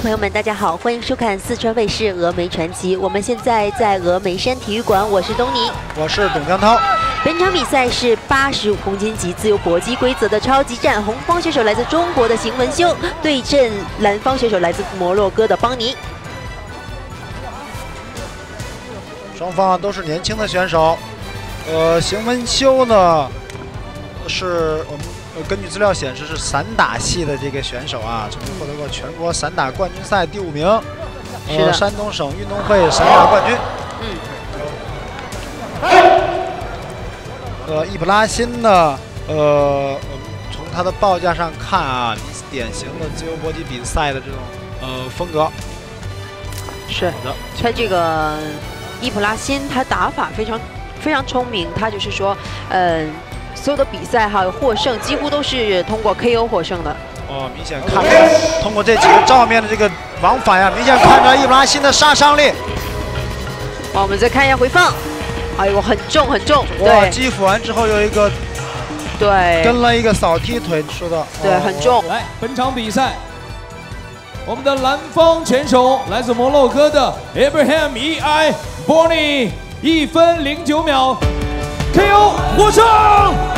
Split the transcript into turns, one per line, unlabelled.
朋友们，大家好，欢迎收看四川卫视峨眉传奇。我们现在在峨眉山体育馆，我是东尼，
我是董江涛。
本场比赛是85公斤级自由搏击规则的超级战，红方选手来自中国的邢文修对阵蓝方选手来自摩洛哥的邦尼。
双方都是年轻的选手。邢文修呢，是我们。 根据资料显示是散打系的这个选手啊，曾经获得过全国散打冠军赛第5名，山东省运动会散打冠军。易卜拉欣呢，从他的报价上看啊，典型的自由搏击比赛的这种风格。
是的，他这个易卜拉欣，他打法非常聪明，他就是说，所有的比赛哈获胜几乎都是通过 KO 获胜的。
哦，明显看着通过这几个照面的这个往返呀，明显看着易卜拉欣的杀伤力。
好，我们再看一下回放。哎呦，很重很重。
哇，击斧完之后有一个，
对，
跟了一个扫踢腿，说的
对，很重。
来，本场比赛，我们的蓝方选手来自摩洛哥的 Ibrahim Borny 1分09秒 KO 获胜。